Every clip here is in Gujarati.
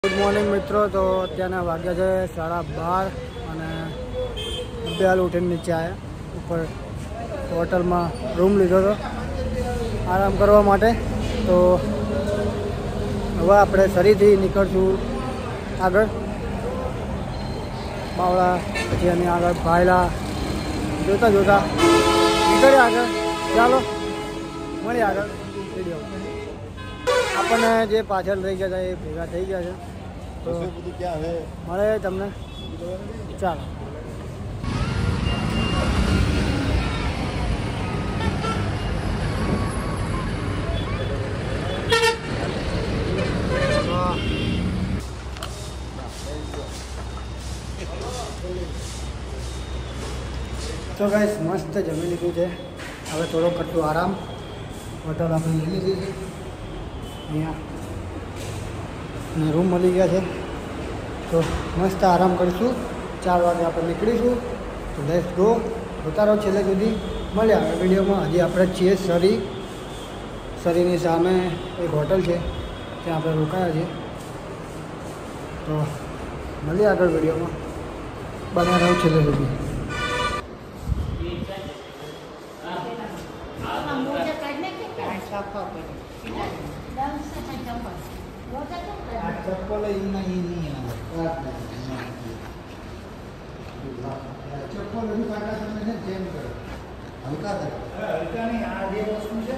ગુડ મોર્નિંગ મિત્રો. તો અત્યારના વાગ્યા છે 12:30 અને અભ્યાલ ઉઠીને નીચે આવ્યા. ઉપર હોટલમાં રૂમ લીધો હતો આરામ કરવા માટે. તો હવે આપણે ફરીથી નીકળશું આગળ બાવળા, પછી એની આગળ ભાયલા જોતા જોતા નીકળ્યા આગળ. ચાલો મળીએ આગળ વિડીયો. આપણને જે પાછળ રહી ગયા હતા એ ભેગા થઈ ગયા છે, તો મળે તમને. ચાલો. તો ગાઈસ મસ્ત જમી લીધું છે. હવે થોડો કટલું આરામ. હોટલ આપણે લઈ લીધી છે અહીંયા અને રૂમ મળી ગયા છે. તો મસ્ત આરામ કરીશું. 4 વાગે આપણે નીકળીશું. તો લેટ્સ ગો. જોતા રહો છેલ્લે સુધી. મળ્યા આગળ વિડીયોમાં. હજી આપણે છીએ સરીની સામે એક હોટલ છે, ત્યાં આપણે રોકાયા છીએ. તો મળીએ આગળ વિડીયોમાં. બન્યા રહો છેલ્લે સુધી. चप्पल चप्पल हल्का हल्का नहीं आज वस्तु है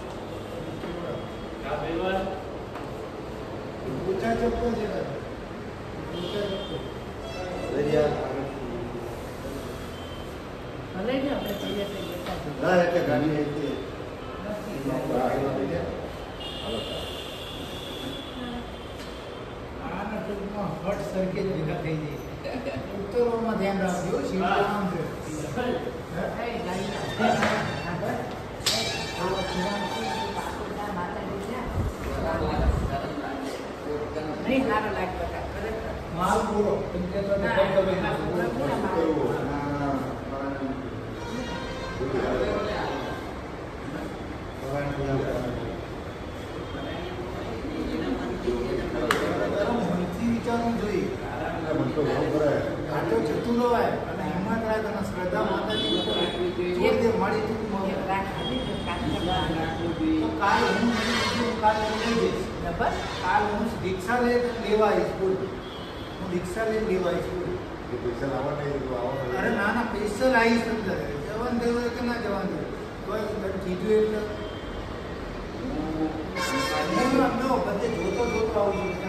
ऊंचा चप्पल है हट सर्किट भેગા થઈ જાય. ઉત્તરોમાં ધ્યાન રાખજો. શિવરામ છે માલ પૂરો વિચારવું જોઈએ. ચતુરો હોય અને હિંમત રાખ અને શ્રદ્ધા માતાજી મળી તો કાલ હું કાલ લઈ જઈશ. કાલ હું દીક્ષા લેવા આવીશ. હું દીક્ષા લેવા આવીશ. અરે ના ના સ્પેશિયલ આવીશ. જવાન દેવું કે ના જવાન દેવું બસ કીધું એટલે બધે જોતો આવું છું.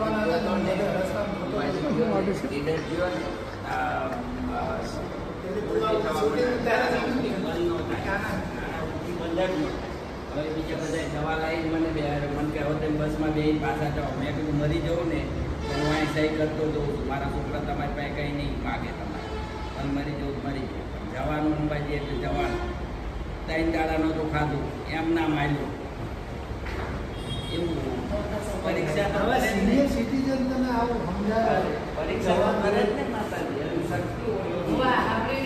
હવે બીજા બધા દવા લાવી મને કે હવે બસમાં બે પાછા જાઓ. મેં કીધું મરી જવું ને તો હું અહીં સહી કરતો જઉં છું. મારા છોકરા તમારી પાસે કંઈ નહીં માગે તમારે, પણ મરી જવું મરી જાય. જવાનું અંબાજી એટલે જવાનું. 3 દાડાનો તો ખાધું એમ ના માર્યું. એવું પરીક્ષા સિનિયર સિટીઝન તને આવું સમજાવે. પરીક્ષા કરે જ ને માતાજી એનું શક્તિ હોય.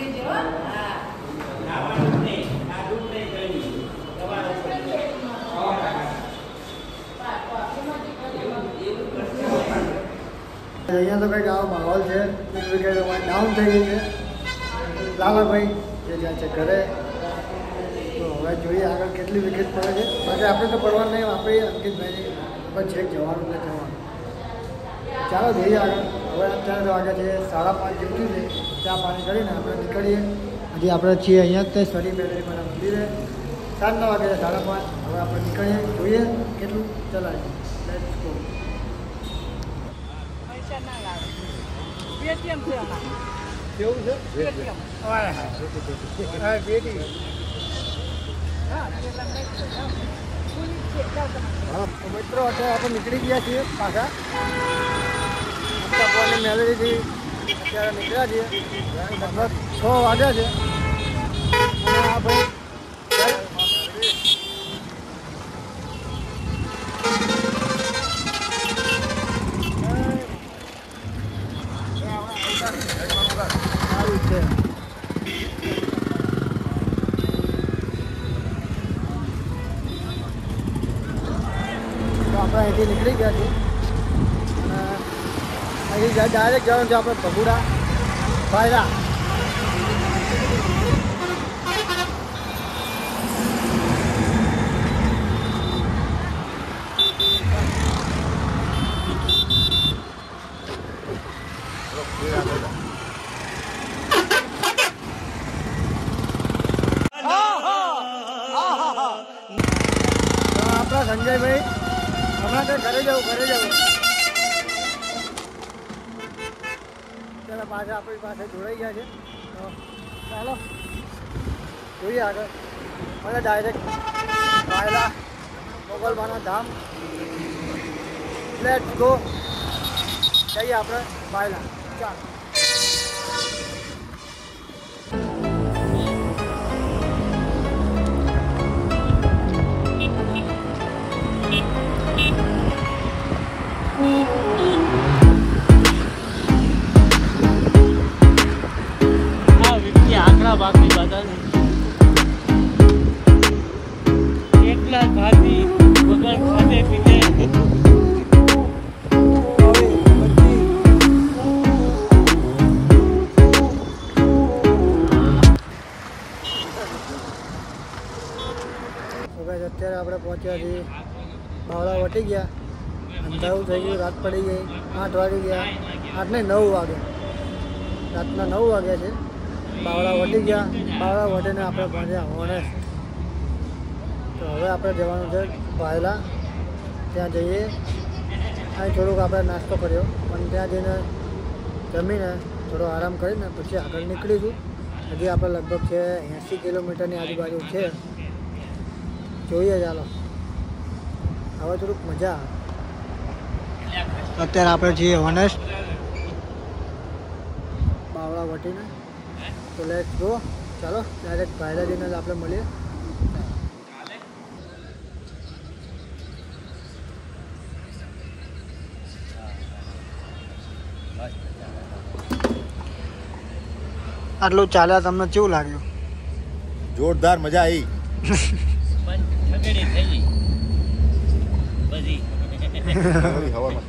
ખાવાનું નહીં, ખાધું નહીં, કંઈ અહીંયા તો કંઈક આવો માહોલ છે. એક વિકેટ ડાઉન થઈ ગઈ છે. લાલાભાઈ જે જ્યાં છે ઘરે. તો હવે જોઈએ આગળ કેટલી વિકેટ પડે છે. બાકી આપણે તો પડવાનું નહીં. આપણે અંકિતભાઈ બસ છેક જવાનું ને જવાનું. ચાલો જઈએ આગળ. હવે અત્યારે વાગ્યા છે 5:30 જેટલું છે. ચા પાણી કરીને આપણે નીકળીએ. હજી આપણે છીએ અહીંયા જ તે સરી મેલેરીમાં મંદિરે. 7:00 વાગે છે 5:30. હવે આપણે નીકળીએ. જોઈએ કેટલું ચલાય. Let's go. પેટીએમ છે કેવું છે? પેટીએમ હા પેટી. હા તો મિત્રો અત્યારે આપણે નીકળી ગયા છીએ પાછા. ભગવાનની મેલેરીથી અત્યારે નીકળ્યા છીએ. લગભગ 6 વાગ્યા છે. અને આ ભાઈ સારું છે. આપણે અહીંથી નીકળી ગયા છીએ અને અહીંથી ડાયરેક્ટ જવાનું છે આપણે ભગુડા ભાયલા. આપણા સંજયભાઈ હમણાં તો ઘરે જવું ત્યારે પાછા આપણી પાસે જોડાઈ ગયા છે. તો ચાલો જોઈએ આગળ અને ડાયરેક્ટ ભાયલા મોગલમાના ધામ. Let's go. જઈએ આપણે ભાયલા. ચાલો. ભાગની બદલ એકલા જ ભાગી વગર ખાતે પીતે અત્યારે આપણે પહોંચ્યા છીએ બાવળા વટી ગયા. અંધારું થઈ ગયું, રાત પડી ગઈ. 8 વાગી ગયા. 8 નહીં 9 વાગે. રાતના 9 વાગ્યા છે. બાવળા વટી ગયા. બાવળા વટીને આપણે પહોંચ્યા હોનેસ્ટ. તો હવે આપણે જવાનું છે ભાયલા. ત્યાં જઈએ. અહીં થોડુંક આપણે નાસ્તો કર્યો પણ ત્યાં જઈને જમીને થોડો આરામ કરીને પછી આગળ નીકળીશું. હજી આપણે લગભગ છે 80 કિલોમીટરની આજુબાજુ છે. જોઈએ ચાલો. હવે થોડુંક મજા આવે. અત્યારે આપણે છીએ હોનેસ્ટ બાવળા વટીને. તો લેટ્સ ગો. ચાલો ડાયરેક્ટ ભાયલા જઈને જ આપણે મળીએ. આટલું ચાલ્યા તમને કેવું લાગ્યું? જોરદાર મજા આવી. પણ ઠગડી થઈ ગઈ બધી હવામાં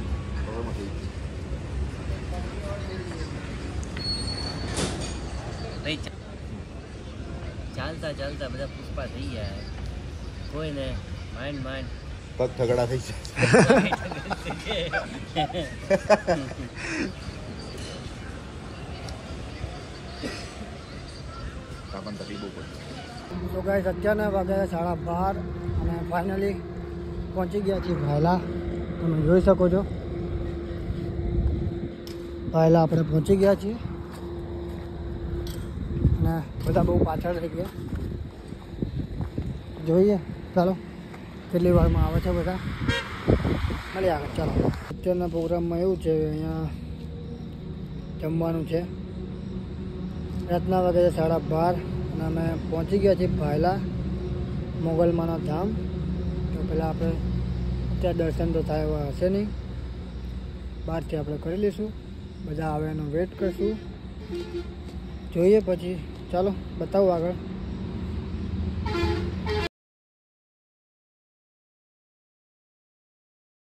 ચાલતા ચાલતા બધા પુષ્પા થઈ ગયા. કોઈને માઇન્ડ પગ ઠગડા થઈ તો ગાઈસ અત્યારના વાગ્યા 12:30 અને ફાઇનલી પહોંચી ગયા છીએ ભાયલા. તમે જોઈ શકો છો ભાયલા આપણે પહોંચી ગયા છીએ અને બધા બહુ પાછળ થઈ ગયા. જોઈએ ચાલો કેટલી વારમાં આવે છે બધા. મળી આવે. ચાલો અત્યારના પ્રોગ્રામમાં એવું છે અહીંયા જમવાનું છે. રાતના વાગે છે 12:30 અને અમે પહોંચી ગયા છીએ ભાયલા મોગલમાના ધામ. તો પહેલાં આપણે ત્યાં દર્શન તો થાય એવા હશે નહીં. બહારથી આપણે કરી લઈશું. બધા આવે એનો વેટ કરશું. જોઈએ પછી ચાલો બતાવું આગળ.